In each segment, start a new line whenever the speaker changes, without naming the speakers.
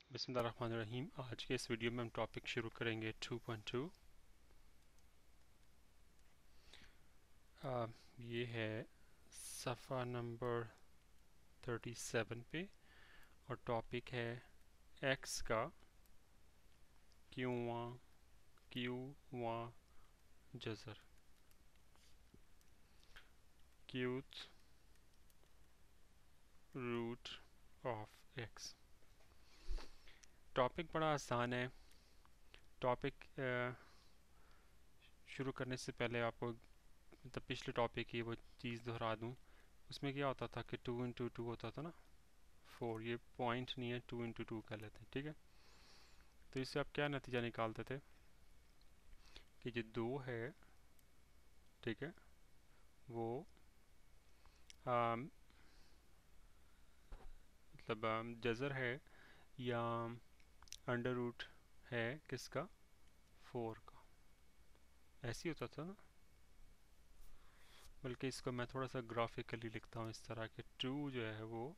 बिस्मिल्लाहिर्रहमानिर्रहीम। आज के इस वीडियो में हम टॉपिक शुरू करेंगे 2.2। ये है सफ़ा नंबर 37 पे और टॉपिक है एक्स का क्यूआ जज़र qth root of x. Topic बड़ा आसान है। टॉपिक शुरू करने से पहले आपको मतलब पिछले टॉपिक की वो चीज़ दोहरा दूँ। उसमें क्या होता था कि 2 × 2 होता था ना 4। ये पॉइंट नहीं है, 2 × 2 कर लेते हैं, ठीक है। तो इससे आप क्या नतीजा निकालते थे कि जो 2 है, ठीक है, वो मतलब जज़र है या अंडर रूट है किसका, 4 का। ऐसे ही होता था ना। बल्कि इसको मैं थोड़ा सा ग्राफिकली लिखता हूँ इस तरह के 2 जो है वो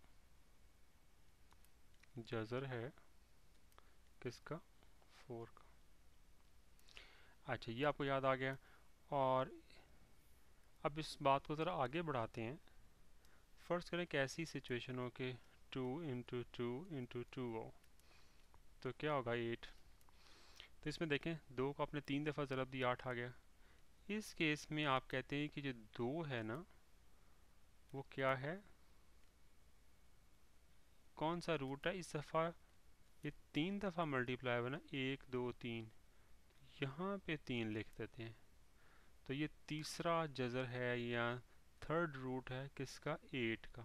जज़र है किसका, 4 का। अच्छा, ये आपको याद आ गया। और अब इस बात को ज़रा आगे बढ़ाते हैं। फ़र्ज़ करें कि ऐसी सिचुएशन हो कि 2 × 2 × 2 हो, तो क्या होगा 8। तो इसमें देखें 2 को आपने 3 दफ़ा ज़रब दिया, 8 आ गया। इस केस में आप कहते हैं कि जो 2 है ना वो क्या है, कौन सा रूट है। इस दफ़ा ये 3 दफ़ा मल्टीप्लाई हुआ ना, 1 2 3, यहाँ पे 3 लिख देते हैं। तो ये तीसरा जज़र है या थर्ड रूट है किसका, 8 का।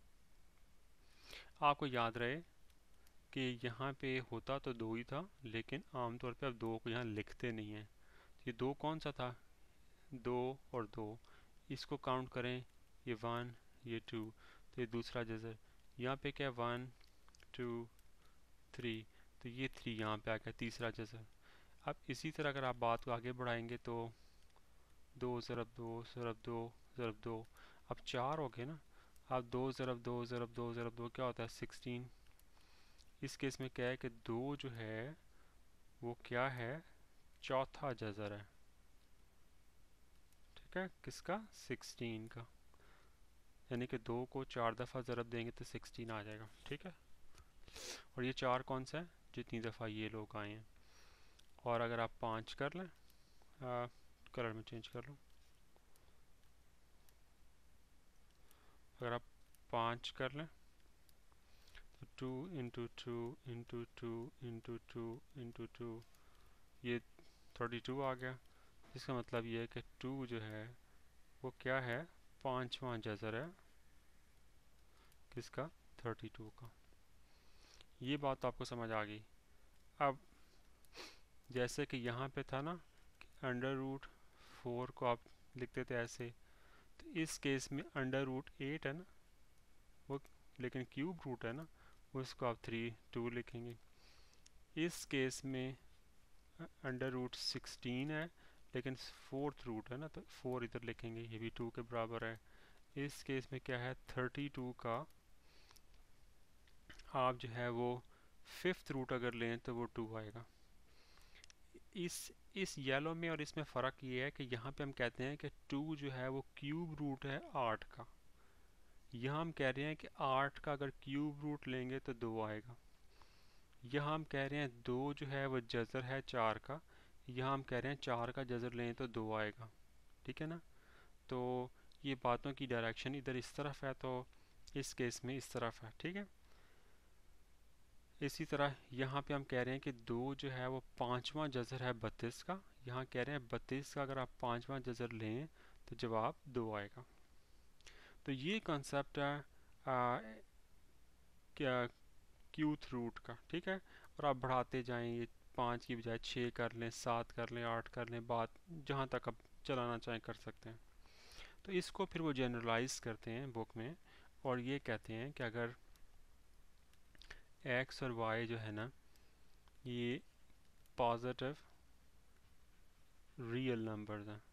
आपको याद रहे कि यहाँ पे होता तो 2 ही था, लेकिन आमतौर पे अब 2 को यहाँ लिखते नहीं हैं। ये 2 कौन सा था, 2 और 2, इसको काउंट करें, ये 1 ये 2, तो ये दूसरा जज़र। यहाँ पे क्या, 1 2 3, तो ये 3 यहाँ पे आ गया, तीसरा जज़र। अब इसी तरह अगर आप बात को आगे बढ़ाएंगे तो 2 ज़रब 2 ज़रब 2 ज़रब 2, अब 4 हो गए ना। अब 2 ज़रब 2 ज़रब 2 ज़रब 2 क्या होता है, 16। इस केस में क्या है कि 2 जो है वो क्या है, चौथा जज़र है, ठीक है, किसका, 16 का। यानी कि 2 को 4 दफ़ा ज़रब देंगे तो 16 आ जाएगा, ठीक है। और ये 4 कौन सा है, जितनी दफ़ा ये लोग आए हैं। और अगर आप 5 कर लें, कलर में चेंज कर लो, अगर आप 5 कर लें तो 2 × 2 × 2 × 2 × 2, ये 32 आ गया। इसका मतलब ये है कि 2 जो है वो क्या है, पांचवा जज़र है किसका, 32 का। ये बात तो आपको समझ आ गई। अब जैसे कि यहाँ पे था ना कि अंडर रूट 4 को आप लिखते थे ऐसे, तो इस केस में अंडर रूट 8 है ना वो, लेकिन क्यूब रूट है ना, उसको आप 2 लिखेंगे। इस केस में अंडर रूट 16 है, लेकिन फोर्थ रूट है ना, तो 4 इधर लिखेंगे, ये भी 2 के बराबर है। इस केस में क्या है, 32 का आप जो है वो फिफ्थ रूट अगर लें तो वो 2 आएगा। इस येलो में और इसमें फ़र्क ये है कि यहाँ पे हम कहते हैं कि 2 जो है वो क्यूब रूट है 8 का। यहाँ हम कह रहे हैं कि 8 का अगर क्यूब रूट लेंगे तो 2 आएगा। यहाँ हम कह रहे हैं 2 जो है वो जज़र है 4 का, यहाँ हम कह रहे हैं 4 का जज़र लें तो 2 आएगा, ठीक है ना। तो ये बातों की डायरेक्शन इधर इस तरफ है, तो इस केस में इस तरफ है, ठीक है। इसी तरह यहाँ पे हम कह रहे हैं कि 2 जो है वो पांचवा जज़र है 32 का, यहाँ कह रहे हैं 32 का अगर आप पांचवा जज़र लें तो जवाब 2 आएगा। तो ये कॉन्सेप्ट है क्या, क्यूथ रूट का, ठीक है। और आप बढ़ाते जाएं, ये 5 की बजाय 6 कर लें, 7 कर लें, 8 कर लें, बात जहाँ तक आप चलाना चाहें कर सकते हैं। तो इसको फिर वो जनरलाइज करते हैं बुक में और ये कहते हैं कि अगर एक्स और वाई जो है ना ये पॉजिटिव रियल नंबर्स हैं,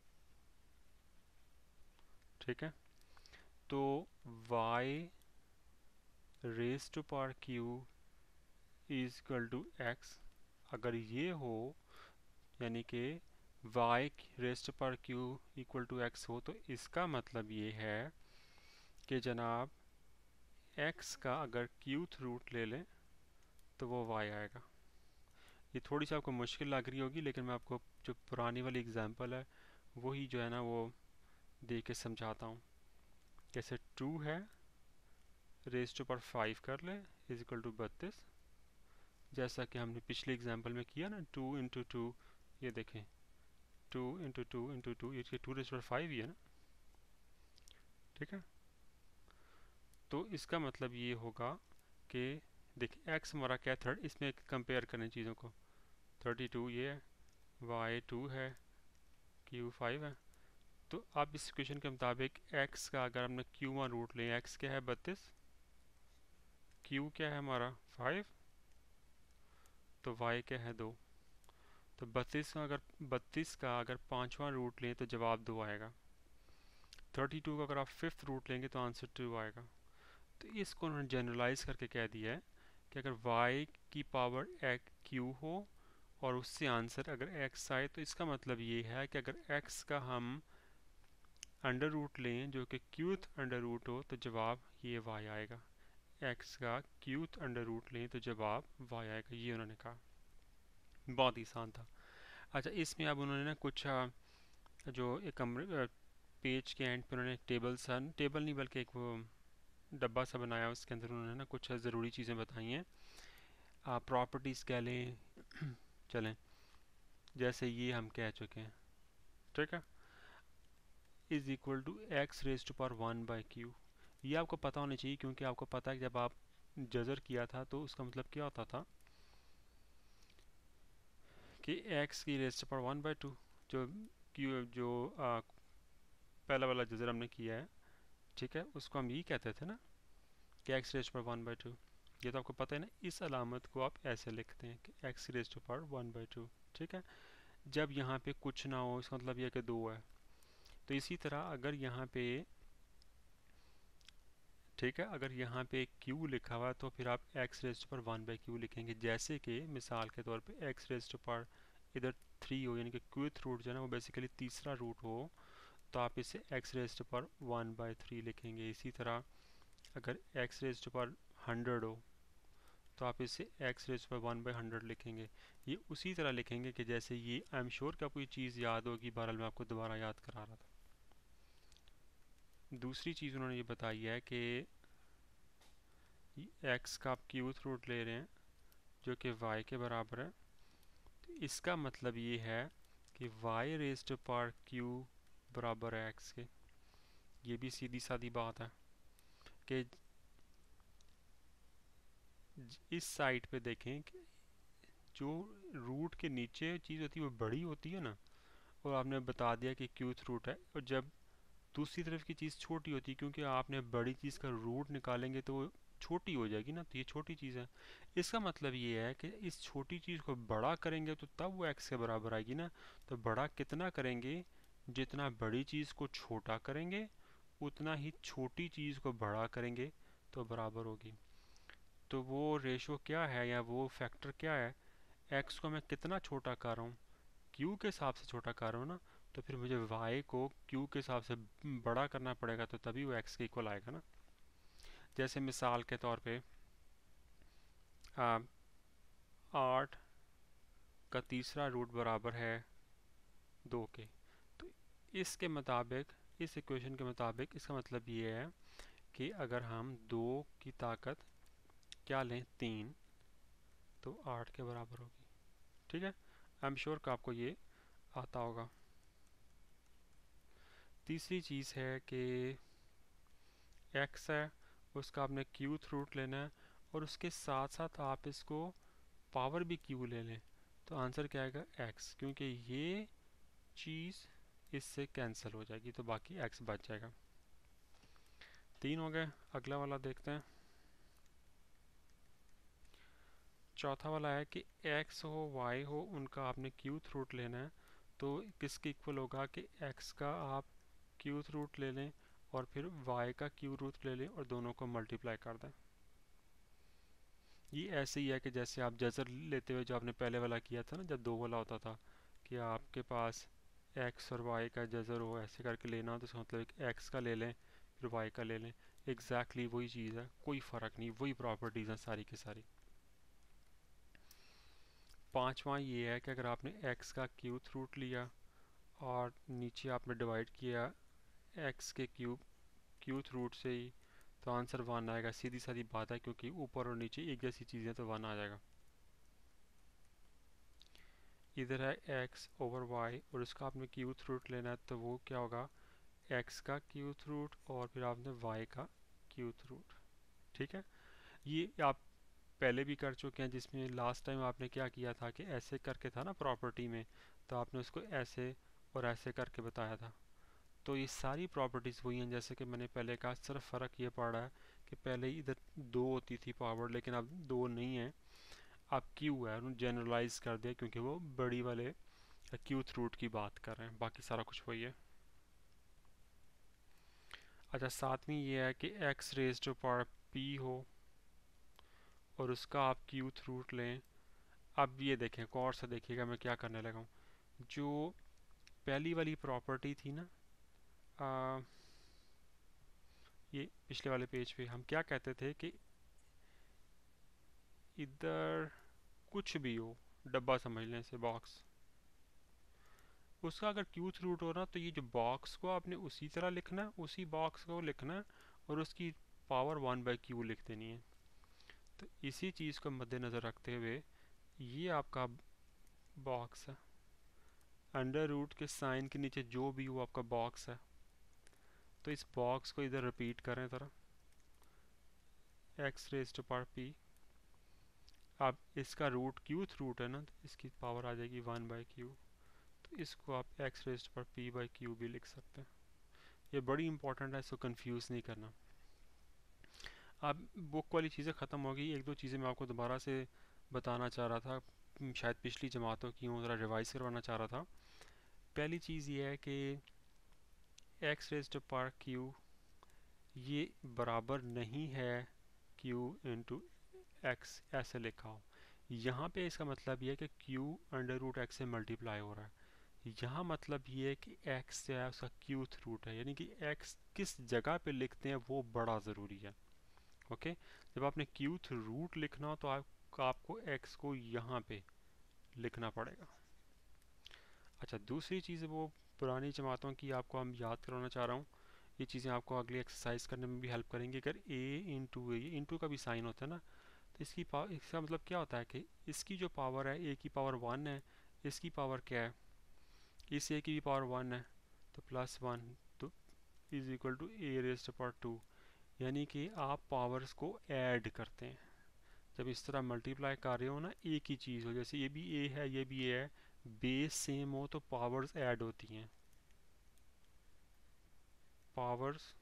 ठीक है, तो y raise to power q is equal to x, अगर ये हो यानी कि वाई रेस्ट पर क्यू इक्वल टू एक्स हो, तो इसका मतलब ये है कि जनाब एक्स का अगर क्यूथ रूट ले लें तो वो वाई आएगा। ये थोड़ी सी आपको मुश्किल लग रही होगी, लेकिन मैं आपको जो पुरानी वाली एग्जांपल है वही जो है ना वो दे के समझाता हूँ। जैसे 2 है रेस्ट पर 5 कर ले इज इक्वल टू 32, जैसा कि हमने पिछले एग्जांपल में किया ना, 2 इंटू टू, ये देखें 2 इंटू टू इंटू टू, ये 2 रेस्ट पर 5 ही है ना, ठीक है। तो इसका मतलब ये होगा कि देखिए एक्स हमारा क्या है, थर्ड, इसमें कंपेयर करें चीज़ों को, 32 ये है, वाई 2 है, क्यू 5 है। तो अब इस इक्वेशन के मुताबिक x का अगर हमने q1 रूट लें, x क्या है 32, q क्या है हमारा 5, तो y क्या है 2। तो 32 का अगर पाँचवा रूट लें तो जवाब 2 आएगा। 32 का अगर आप फिफ्थ रूट लेंगे तो आंसर 2 आएगा। तो इसको उन्होंने जनरलाइज करके कह दिया है कि अगर y की पावर q हो और उससे आंसर अगर x आए, तो इसका मतलब ये है कि अगर x का हम अंडर रूट लें जो कि क्यूथ अंडर रूट हो, तो जवाब ये y आएगा। x का क्यूथ अंडर रूट लें तो जवाब y आएगा, ये उन्होंने कहा। बहुत ही आसान था। अच्छा, इसमें अब उन्होंने ना कुछ जो एक पेज के एंड पे उन्होंने एक टेबल नहीं बल्कि एक वो डब्बा सा बनाया, उसके अंदर उन्होंने ना कुछ ज़रूरी चीज़ें बताई हैं। प्रॉपर्टीज़ कह लें चलें, जैसे ये हम कह चुके हैं, ठीक है, is equal to x raise to power 1 by q. ये आपको पता होना चाहिए, क्योंकि आपको पता है कि जब आप जजर किया था तो उसका मतलब क्या होता था कि एक्स की रेज टू पावर 1 बाई 2, जो क्यू जो पहला वाला जजर हमने किया है, ठीक है, उसको हम यही कहते थे ना कि x raise to power 1 by 2। ये तो आपको पता है ना। इस अलामत को आप ऐसे लिखते हैं कि x raise to power 1 by 2, ठीक है। जब यहाँ पे कुछ ना हो इसका मतलब यह कि 2 है। तो इसी तरह अगर यहाँ पे, ठीक है, अगर यहाँ पे q लिखा हुआ है तो फिर आप x raise to power 1 by q लिखेंगे। जैसे कि मिसाल के तौर पे x रेज टू पावर इधर 3 हो, यानी कि क्यूथ रूट जो है ना वो बेसिकली तीसरा रूट हो, तो आप इसे x raise to power 1 by 3 लिखेंगे। इसी तरह अगर x रेज टू पावर 100 हो तो आप इसे x raise to power 1 by 100 लिखेंगे। ये उसी तरह लिखेंगे कि जैसे ये, आई एम श्योर कि आपको ये चीज़ याद होगी, बहरहाल मैं आपको दोबारा याद करा रहा था। दूसरी चीज़ उन्होंने ये बताई है कि x का आप क्यूथ रूट ले रहे हैं जो कि y के बराबर है, तो इसका मतलब ये है कि y raise to power q बराबर है x के। ये भी सीधी सादी बात है कि इस साइड पे देखें कि जो रूट के नीचे चीज़ होती है वो बड़ी होती है ना, और आपने बता दिया कि क्यूथ रूट है, और जब दूसरी तरफ की चीज़ छोटी होती है, क्योंकि आपने बड़ी चीज़ का रूट निकालेंगे तो वो छोटी हो जाएगी ना, तो ये छोटी चीज़ है। इसका मतलब ये है कि इस छोटी चीज़ को बड़ा करेंगे तो तब वो x के बराबर आएगी ना। तो बड़ा कितना करेंगे, जितना बड़ी चीज़ को छोटा करेंगे उतना ही छोटी चीज़ को बड़ा करेंगे तो बराबर होगी। तो वो रेशो क्या है या वो फैक्टर क्या है, x को मैं कितना छोटा कर रहा हूँ, q के हिसाब से छोटा कर रहा हूँ ना, तो फिर मुझे y को q के हिसाब से बड़ा करना पड़ेगा, तो तभी वो x के इक्वल आएगा ना। जैसे मिसाल के तौर पे 8 का तीसरा रूट बराबर है 2 के। तो इसके मुताबिक, इस इक्वेशन के मुताबिक इसका मतलब ये है कि अगर हम 2 की ताकत क्या लें 3, तो 8 के बराबर होगी, ठीक है। आई एम श्योर कि आपको ये आता होगा। तीसरी चीज़ है कि x है उसका आपने क्यूथ रूट लेना है, और उसके साथ साथ आप इसको पावर भी q ले लें, तो आंसर क्या आएगा x, क्योंकि ये चीज़ इससे कैंसिल हो जाएगी तो बाकी x बच जाएगा। 3 हो गए। अगला वाला देखते हैं। चौथा वाला है कि x हो y हो उनका आपने क्यूथ रूट लेना है, तो किसके इक्वल होगा कि x का आप क्यूथ रूट ले लें और फिर y का क्यू रूट ले लें और दोनों को मल्टीप्लाई कर दें। ये ऐसे ही है कि जैसे आप जजर लेते हुए जो आपने पहले वाला किया था ना, जब दो वाला होता था कि आपके पास एक्स और वाई का जजर हो, ऐसे करके लेना हो तो इसका मतलब एक्स का ले लें फिर वाई का ले लें। एग्जैक्टली वही चीज़ है, कोई फ़र्क नहीं, वही प्रॉपर्टीज़ हैं सारी की सारी। पांचवा ये है कि अगर आपने एक्स का क्यूब रूट लिया और नीचे आपने डिवाइड किया एक्स के क्यूब रूट से ही, तो आंसर वन आएगा। सीधी सादी बात है, क्योंकि ऊपर और नीचे एक जैसी चीज़ें, तो वन आ जाएगा। इधर है एक्स ओवर वाई और इसका आपने क्यूब रूट लेना है, तो वो क्या होगा, एक्स का क्यूब रूट और फिर आपने वाई का क्यूब रूट। ठीक है, ये आप पहले भी कर चुके हैं, जिसमें लास्ट टाइम आपने क्या किया था कि ऐसे करके था ना प्रॉपर्टी में, तो आपने उसको ऐसे और ऐसे करके बताया था। तो ये सारी प्रॉपर्टीज़ वही हैं जैसे कि मैंने पहले कहा, सिर्फ फ़र्क ये पड़ रहा है कि पहले इधर दो होती थी पावर, लेकिन अब दो नहीं है, अब क्यू है, उन्होंने जनरलाइज कर दिया क्योंकि वो बड़ी वाले क्यूथ रूट की बात कर रहे हैं, बाकी सारा कुछ वही है। अच्छा, सातवीं ये है कि x raise to power p हो और उसका आप क्यूथ रूट लें। अब ये देखें, गौर से देखिएगा मैं क्या करने लगा हूँ। जो पहली वाली प्रॉपर्टी थी ना, आ, ये पिछले वाले पेज पे हम क्या कहते थे कि इधर कुछ भी हो, डब्बा समझ लें इसे, बॉक्स, उसका अगर क्यूथ रूट हो ना, तो ये जो बॉक्स को आपने उसी तरह लिखना है, उसी बॉक्स को लिखना है और उसकी पावर वन बाई क्यू लिख देनी है। तो इसी चीज़ को मद्देनज़र रखते हुए ये आपका बॉक्स है, अंडर रूट के साइन के नीचे जो भी वो आपका बॉक्स है, तो इस बॉक्स को इधर रिपीट करें ज़रा, x raise to power p. अब इसका रूट क्यूथ रूट है ना, तो इसकी पावर आ जाएगी वन बाई क्यू, तो इसको आप x raise to power p by q भी लिख सकते हैं। ये बड़ी इंपॉर्टेंट है, इसको कंफ्यूज नहीं करना। अब बुक वाली चीज़ें ख़त्म हो गई, एक दो चीज़ें मैं आपको दोबारा से बताना चाह रहा था, शायद पिछली जमातों की हूँ, ज़रा रिवाइज करवाना चाह रहा था। पहली चीज़ ये है कि x raise to power q ये बराबर नहीं है क्यू इंटू एक्स ऐसे लिखा हो। यहाँ पे इसका मतलब ये है कि क्यू अंडर रूट एक्स से मल्टीप्लाई हो रहा है। यहाँ मतलब ये है कि एक्स जो है उसका क्यूथ रूट है, यानी कि एक्स किस जगह पे लिखते हैं वो बड़ा ज़रूरी है। ओके, जब आपने क्यूथ रूट लिखना हो तो आपको एक्स को यहाँ पे लिखना पड़ेगा। अच्छा, दूसरी चीज़ वो पुरानी जमातों की आपको हम याद करवाना चाह रहा हूँ, ये चीज़ें आपको अगली एक्सरसाइज करने में भी हेल्प करेंगी। अगर ए इंटू ए, इंटू का भी साइन होता है ना, तो इसकी पावर, इसका मतलब क्या होता है कि इसकी जो पावर है ए की पावर वन है, इसकी पावर क्या है, इस ए की भी पावर वन है, तो प्लस वन, तो is equal to a raise to power two. यानी कि आप पावर्स को ऐड करते हैं, जब इस तरह मल्टीप्लाई कर रहे हो ना, एक ही चीज़ हो, जैसे ये भी ए है ये भी ए है, बेस सेम हो तो पावर्स ऐड होती हैं, powers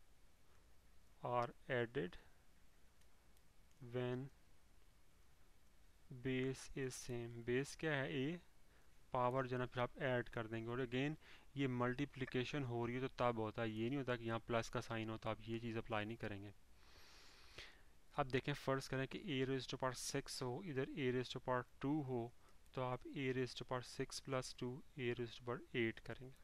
are added when base is same. Base क्या है, ए, पावर जो है ना फिर आप ऐड कर देंगे, और अगेन ये मल्टीप्लिकेशन हो रही है तो तब होता है, ये नहीं होता कि यहाँ प्लस का साइन हो तो आप ये चीज़ अप्लाई नहीं करेंगे। अब देखें, फ़र्ज़ करें कि a raise to power six हो, इधर a raise to power two हो, तो आप a raise to power six plus two a raise to power eight करेंगे।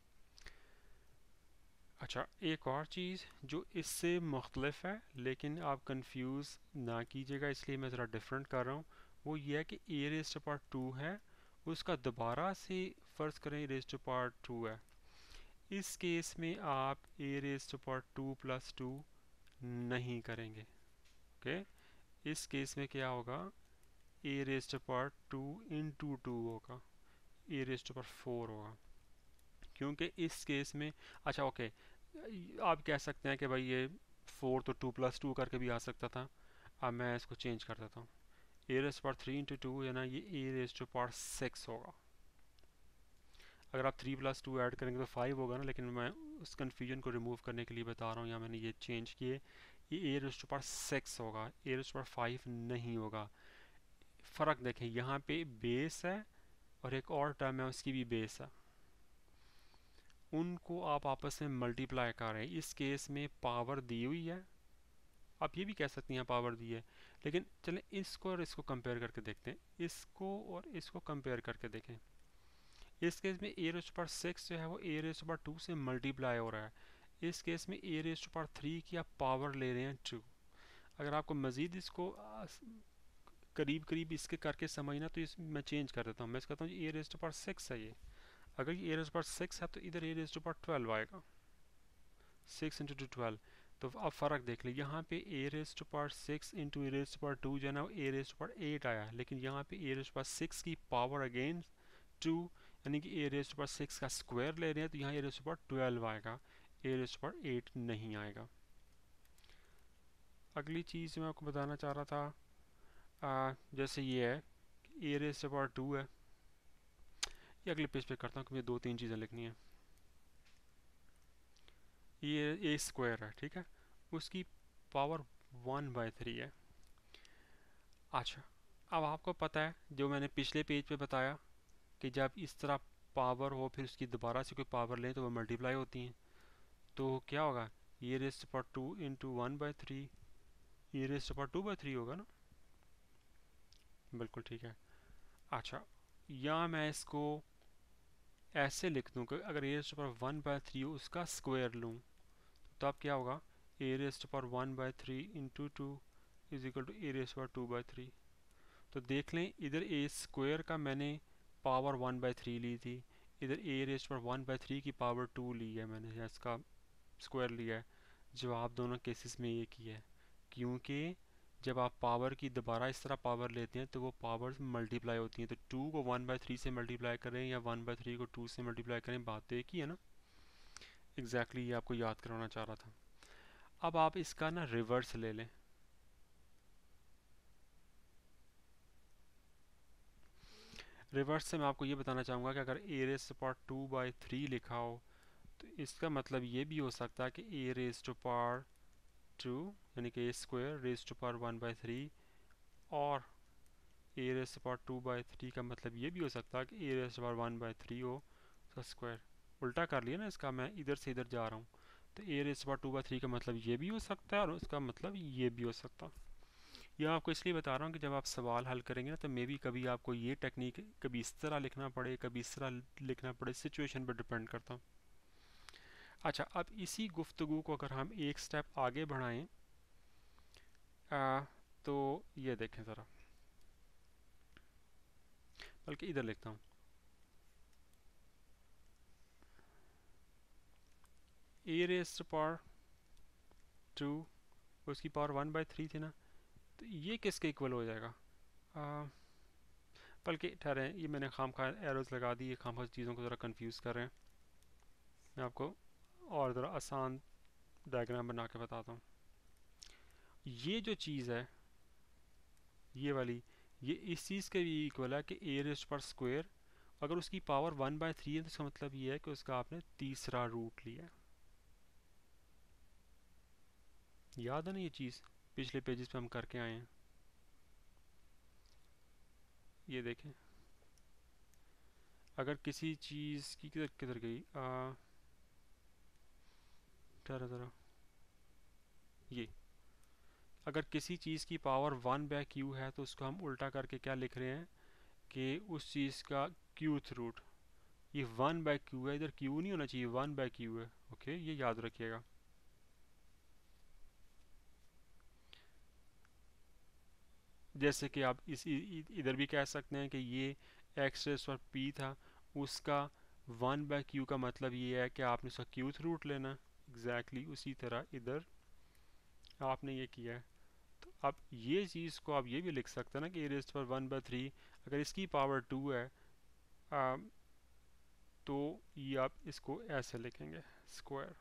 अच्छा, एक और चीज़ जो इससे मुख्तलिफ है लेकिन आप कंफ्यूज ना कीजिएगा, इसलिए मैं ज़रा डिफरेंट कर रहा हूँ, वो ये है कि a raise to power two है, उसका दोबारा से फ़र्ज़ करें a raise to power two है, इस केस में आप a raise to power two plus two नहीं करेंगे। ओके, इस केस में क्या होगा, a raise to power two into two होगा, a raise to power four होगा, क्योंकि इस केस में, अच्छा ओके, आप कह सकते हैं कि भाई ये फोर तो टू प्लस टू करके भी आ सकता था, अब मैं इसको चेंज कर देता हूँ, a raise power three into two है ना, ये a raise to power six होगा। अगर आप थ्री प्लस टू ऐड करेंगे तो फाइव होगा ना, लेकिन मैं उस कन्फ्यूजन को रिमूव करने के लिए बता रहा हूँ, यहाँ मैंने ये चेंज किए, ये a raise to power six होगा, a raise to power five नहीं होगा। फ़र्क देखें, यहाँ पे बेस है और एक और टर्म है उसकी भी बेस है, उनको आप आपस में मल्टीप्लाई कर रहे हैं, इस केस में पावर दी हुई है, आप ये भी कह सकते हैं पावर दी है, लेकिन चलें इसको और इसको कंपेयर करके देखते हैं, इसको और इसको कंपेयर करके देखें। इस केस में ए रेज़ टू पावर 6 जो है वो ए रेज़ टू पावर 2 से मल्टीप्लाई हो रहा है। इस केस में ए रेज़ टू पावर 3 की आप पावर ले रहे हैं 2। अगर आपको मज़ीद इसको करीब करीब इसके करके समझना तो इस मैं चेंज कर देता हूँ, मैं कहता हूँ ए रेज़ टू पावर 6 है ये। अगर ये ए रेज़ टू पावर 6 है तो इधर ए रेज़ टू पावर 12 आएगा, 6 इंटू 12। तो अब फ़र्क देख लें, यहाँ पे a raise to power 6 into a raise to power 2 जो है ना ए रेज़ टू पावर 8 आया, लेकिन यहाँ पे ए रेज़ टू पावर 6 की पावर अगेन 2, यानी कि ए रेज़ टू पावर 6 का स्क्वायर ले रहे हैं, तो यहाँ ए रेज़ टू पावर 12 आएगा, ए रेज़ टू पावर 8 नहीं आएगा। अगली चीज़ मैं आपको बताना चाह रहा था, जैसे ये है ए रेज़ टू पावर 2 है, ये अगले पेज पे करता हूँ क्योंकि 2-3 चीज़ें लिखनी है। ये ए स्क्वायर है, ठीक है, उसकी पावर 1/3 है। अच्छा, अब आपको पता है जो मैंने पिछले पेज पे बताया कि जब इस तरह पावर हो फिर उसकी दोबारा से कोई पावर लें तो वो मल्टीप्लाई होती हैं, तो क्या होगा, ये रेज़ टू पावर 2 इंटू 1/3, ये रेज़ टू पावर 2/3 होगा ना, बिल्कुल ठीक है। अच्छा, या मैं इसको ऐसे लिख दूँ कि अगर ए रेज़ टू पावर 1/3 उसका स्क्वायर लूँ तो तब क्या होगा, a raise to power 1/3 into 2 is equal to a raise to power 2/3। तो देख लें इधर ए स्क्वायर का मैंने पावर 1/3 ली थी, इधर ए रेज़ टू पावर 1/3 की पावर 2 ली है मैंने, या इसका स्क्वायर लिया है। जवाब दोनों केसेस में एक ही है, क्योंकि जब आप पावर की दोबारा इस तरह पावर लेते हैं तो वो पावर्स मल्टीप्लाई होती हैं, तो 2 को 1/3 से मल्टीप्लाई करें या 1/3 को 2 से मल्टीप्लाई करें, बात तो एक ही है ना। एग्जैक्टली ये आपको याद करवाना चाह रहा था। अब आप इसका ना रिवर्स ले लें, रिवर्स से मैं आपको ये बताना चाहूँगा कि अगर ए रेज़ टू पावर 2/3 लिखा हो तो इसका मतलब ये भी हो सकता है कि ए रेज़ टू पावर 2 यानी कि a square raise to power 1/3, और ए रेज़ टू पावर 2/3 का मतलब ये भी हो सकता है कि ए रेज़ टू पावर 1/3 हो उसका स्क्वायर। उल्टा कर लिया ना इसका, मैं इधर से इधर जा रहा हूँ, तो ए रेज़ टू पावर 2/3 का मतलब ये भी हो सकता है और उसका मतलब ये भी हो सकता है। यह आपको इसलिए बता रहा हूँ कि जब आप सवाल हल करेंगे ना तो मे बी कभी आपको ये टेक्निक कभी इस तरह लिखना पड़े कभी इस तरह लिखना पड़े, सिचुएशन पर डिपेंड करता हूँ। अच्छा, अब इसी गुफ्तगू को अगर हम एक स्टेप आगे बढ़ाएं, तो ये देखें ज़रा, बल्कि इधर लिखता हूँ, ए रेज़ टू पावर 2 उसकी पावर 1/3 थी ना, तो ये किसके इक्वल हो जाएगा, बल्कि ठहरें, ये मैंने खाम खा एरोज लगा दी, ये खाम खा चीज़ों को ज़रा कंफ्यूज कर रहे हैं। मैं आपको और ज़रा आसान डायग्राम बना के बताता हूँ। ये जो चीज़ है ये वाली, ये इस चीज़ के भी इक्वल है कि ए रेज़ पर स्क्वायर, अगर उसकी पावर 1/3 है तो इसका मतलब ये है कि उसका आपने तीसरा रूट लिया। याद है ना ये चीज़, पिछले पेजेस पे हम करके आए हैं। ये देखें, अगर किसी चीज़ की किधर किधर गई, ज़रा ज़रा, ये अगर किसी चीज़ की पावर 1/q है तो उसको हम उल्टा करके क्या लिख रहे हैं कि उस चीज़ का क्यूथ रूट। ये 1/q है, इधर q नहीं होना चाहिए, 1/q है। ओके, ये याद रखिएगा। जैसे कि आप इस इधर भी कह सकते हैं कि ये एक्स रेस पर p था, उसका 1/q का मतलब ये है कि आपने उसका क्यूथ रूट लेना। एग्जैक्टली उसी तरह इधर आपने ये किया है। तो अब ये चीज़ को आप ये भी लिख सकते हैं ना कि ए रेज़ पर 1/3 अगर इसकी पावर 2 है, आ, तो ये आप इसको ऐसे लिखेंगे स्क्वायर।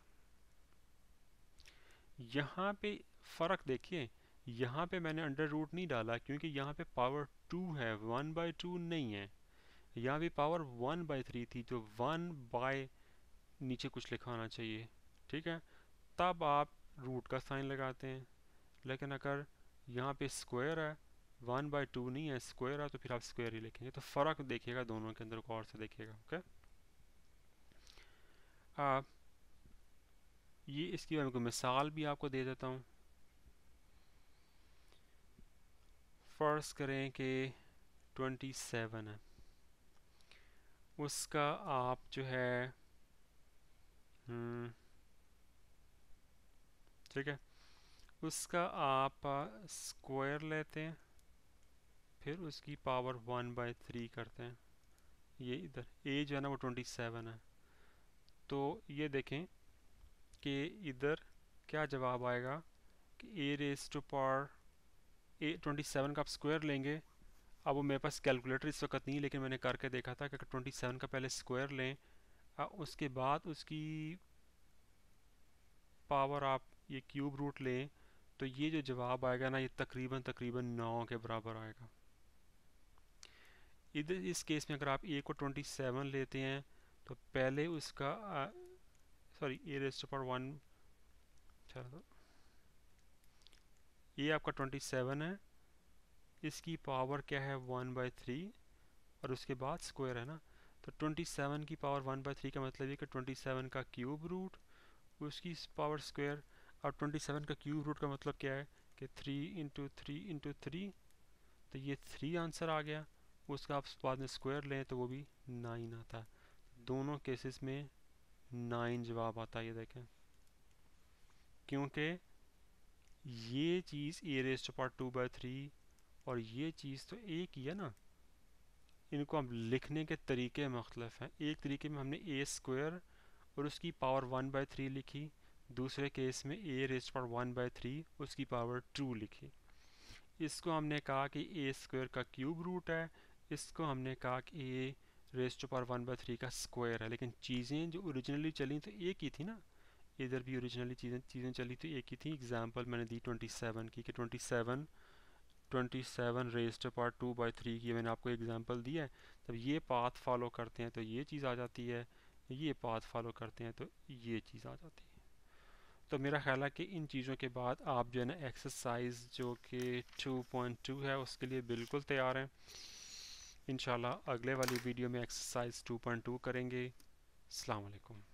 यहाँ पे फ़र्क देखिए, यहाँ पे मैंने अंडर रूट नहीं डाला क्योंकि यहाँ पे पावर 2 है, 1/2 नहीं है। यहाँ भी पावर 1/3 थी, जो 1 बाय नीचे कुछ लिखा होना चाहिए, ठीक है, तब आप रूट का साइन लगाते हैं। लेकिन अगर यहाँ पे स्क्वायर है, 1/2 नहीं है, स्क्वायर है, तो फिर आप स्क्वायर ही लिखेंगे। तो फ़र्क देखिएगा दोनों के अंदर, गौर से देखिएगा। ओके, आप ये इसकी मैं मिसाल भी आपको दे देता हूँ। फ़र्ज़ करें कि 27 है, उसका आप जो है ठीक है, उसका आप स्क्वायर लेते हैं, फिर उसकी पावर 1/3 करते हैं। ये इधर ए जो है ना वो 27 है, तो ये देखें कि इधर क्या जवाब आएगा कि a raise to power a 27 का आप स्क्वायर लेंगे। अब वो मेरे पास कैलकुलेटर इस वक्त नहीं, लेकिन मैंने करके देखा था कि अगर 27 का पहले स्क्वायर लें उसके बाद उसकी पावर आप ये क्यूब रूट लें, तो ये जो जवाब आएगा ना ये तकरीबन तकरीबन 9 के बराबर आएगा। इधर इस केस में अगर आप ए को 27 लेते हैं तो पहले उसका sorry a raise to power 1, चलो ये आपका 27 है, इसकी पावर क्या है 1/3 और उसके बाद स्क्वायर है ना, तो 27 की पावर 1/3 का मतलब ये कि 27 का क्यूब रूट उसकी पावर स्क्वायर। और 27 का क्यूब रूट का मतलब क्या है कि 3 × 3 × 3, तो ये 3 आंसर आ गया। उसका आप बाद में स्क्वायर लें तो वो भी 9 आता है। दोनों केसेस में 9 जवाब आता है। ये देखें, क्योंकि ये चीज़ ए रेज़ टू पावर 2/3 और ये चीज़ तो एक ही है ना, इनको हम लिखने के तरीके मुख्तलिफ हैं। एक तरीके में हमने ए स्क्वायर और उसकी पावर 1/3 लिखी, दूसरे केस में ए रेज़ टू पावर 1/3 उसकी पावर 2 लिखी। इसको हमने कहा कि ए स्क्वायर का क्यूब रूट है, इसको हमने कहा कि ए रेज़ टू पावर 1/3 का स्क्वायर है। लेकिन चीज़ें जो ओरिजिनली चली तो एक ही थी ना, इधर भी ओरिजिनली चीज़ें चली तो एक ही थी। एग्जांपल मैंने दी 27 की कि 27 रेज़ टू पावर 2/3 की मैंने आपको एग्जांपल दिया है। तब ये पाथ फॉलो करते हैं तो ये चीज़ आ जाती है, ये पाथ फॉलो करते हैं तो ये चीज़ आ जाती है। तो मेरा ख्याल है कि इन चीज़ों के बाद आप जो है ना एक्सरसाइज जो कि 2.2 है उसके लिए बिल्कुल तैयार हैं। इंशाल्लाह अगले वाली वीडियो में एक्सरसाइज 2.2 करेंगे। अस्सलाम वालेकुम।